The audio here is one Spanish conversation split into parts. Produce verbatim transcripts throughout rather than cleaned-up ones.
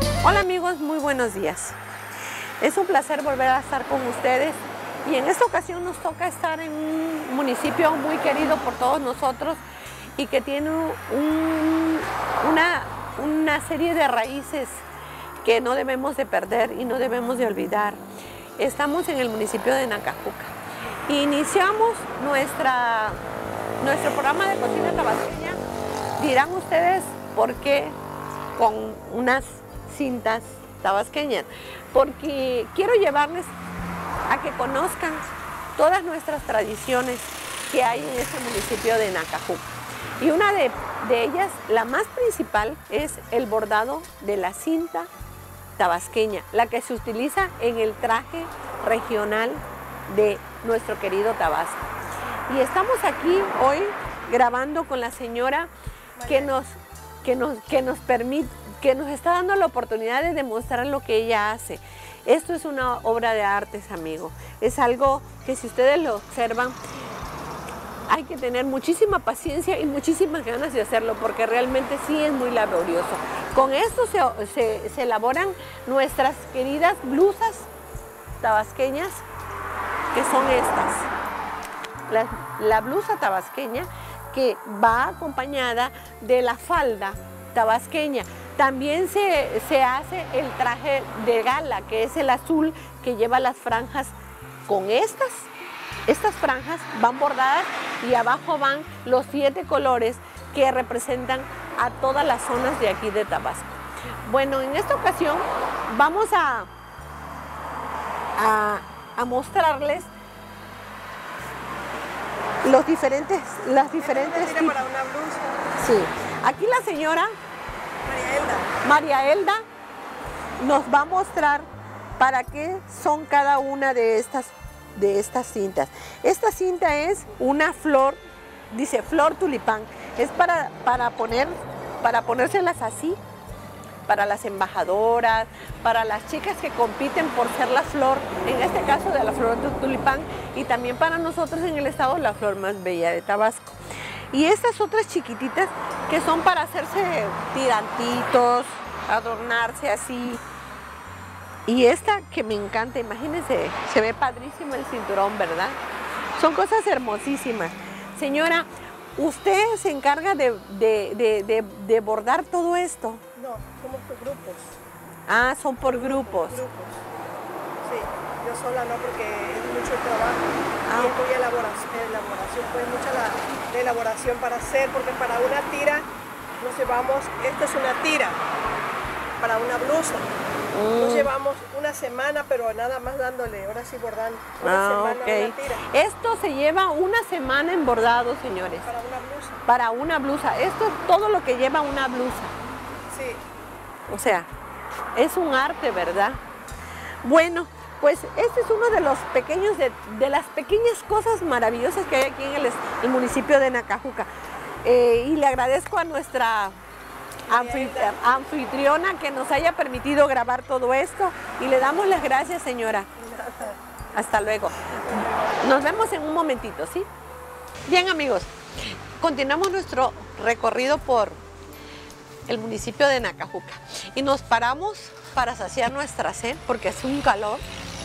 Hola amigos, muy buenos días. Es un placer volver a estar con ustedes y en esta ocasión nos toca estar en un municipio muy querido por todos nosotros y que tiene un, una, una serie de raíces que no debemos de perder y no debemos de olvidar. Estamos en el municipio de Nacajuca. Iniciamos nuestra, nuestro programa de cocina tabasqueña. Dirán ustedes por qué con unas cintas tabasqueñas, porque quiero llevarles a que conozcan todas nuestras tradiciones que hay en este municipio de Nacajuca. Y una de, de ellas, la más principal, es el bordado de la cinta tabasqueña, la que se utiliza en el traje regional de nuestro querido Tabasco. Y estamos aquí hoy grabando con la señora que nos, que nos, que nos permite, que nos está dando la oportunidad de demostrar lo que ella hace. Esto es una obra de artes, amigo. Es algo que si ustedes lo observan, hay que tener muchísima paciencia y muchísimas ganas de hacerlo, porque realmente sí es muy laborioso. Con esto se, se, se elaboran nuestras queridas blusas tabasqueñas, que son estas. La, la blusa tabasqueña que va acompañada de la falda tabasqueña. También se, se hace el traje de gala, que es el azul, que lleva las franjas con estas. Estas franjas van bordadas y abajo van los siete colores que representan a todas las zonas de aquí de Tabasco. Bueno, en esta ocasión vamos a, a, a mostrarles los diferentes, las diferentes... Mira, para una blusa. Sí. Aquí la señora María Elda. María Elda nos va a mostrar para qué son cada una de estas, de estas cintas. Esta cinta es una flor, dice flor tulipán. Es para, para, poner, para ponérselas así, para las embajadoras, para las chicas que compiten por ser la flor, en este caso de la flor de tulipán, y también para nosotros en el estado la flor más bella de Tabasco. Y estas otras chiquititas que son para hacerse tirantitos, adornarse así. Y esta que me encanta, imagínense, se ve padrísimo el cinturón, ¿verdad? Son cosas hermosísimas. Señora, ¿usted se encarga de, de, de, de, de bordar todo esto? No, somos por grupos. Ah, son por grupos. Grupos. Sí, yo sola no, porque es mucho trabajo. Ah. Y es muy elaboración, elaboración, pues mucha la, la elaboración para hacer, porque para una tira nos llevamos, esta es una tira, para una blusa. Mm. Nos llevamos una semana, pero nada más dándole, ahora sí bordando. Una Ah, semana, ok. una tira. Esto se lleva una semana en bordado, señores. Para una blusa. Para una blusa. Esto es todo lo que lleva una blusa. Sí. O sea, es un arte, ¿verdad? Bueno, pues este es uno de los pequeños, de, de las pequeñas cosas maravillosas que hay aquí en el, el municipio de Nacajuca. Eh, y le agradezco a nuestra anfit- anfitriona que nos haya permitido grabar todo esto y le damos las gracias, señora. Hasta luego. Nos vemos en un momentito, ¿sí? Bien, amigos, continuamos nuestro recorrido por el municipio de Nacajuca y nos paramos para saciar nuestra sed porque hace un calor.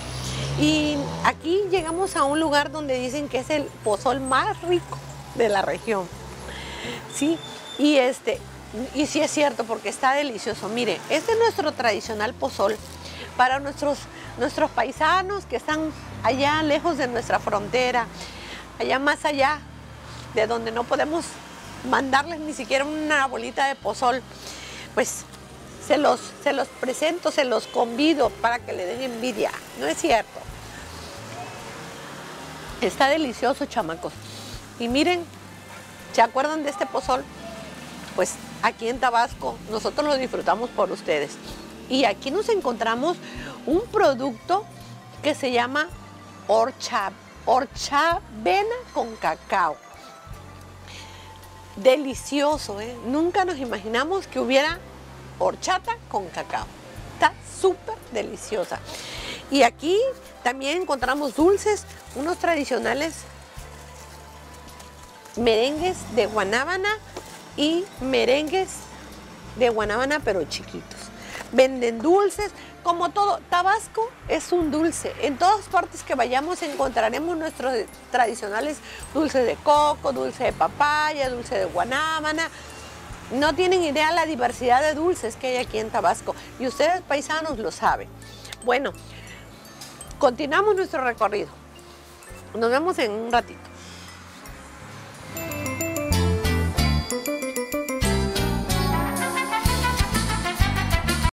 Y aquí llegamos a un lugar donde dicen que es el pozol más rico de la región. Sí, y este, y sí es cierto porque está delicioso. Mire, este es nuestro tradicional pozol para nuestros, nuestros paisanos que están allá lejos de nuestra frontera, allá más allá de donde no podemos mandarles ni siquiera una bolita de pozol. Pues se los, se los presento, se los convido para que le den envidia. No es cierto. Está delicioso, chamacos. Y miren, ¿se acuerdan de este pozol? Pues aquí en Tabasco nosotros lo disfrutamos por ustedes. Y aquí nos encontramos un producto que se llama horcha, horchavena con cacao. Delicioso, ¿eh? Nunca nos imaginamos que hubiera horchata con cacao. Está súper deliciosa. Y aquí también encontramos dulces, unos tradicionales merengues de guanábana y merengues de guanábana pero chiquitos. venden dulces, como todo. Tabasco es un dulce. En todas partes que vayamos encontraremos nuestros tradicionales dulces de coco, dulce de papaya, dulce de guanábana. No tienen idea la diversidad de dulces que hay aquí en Tabasco y ustedes paisanos lo saben. Bueno, continuamos nuestro recorrido. Nos vemos en un ratito.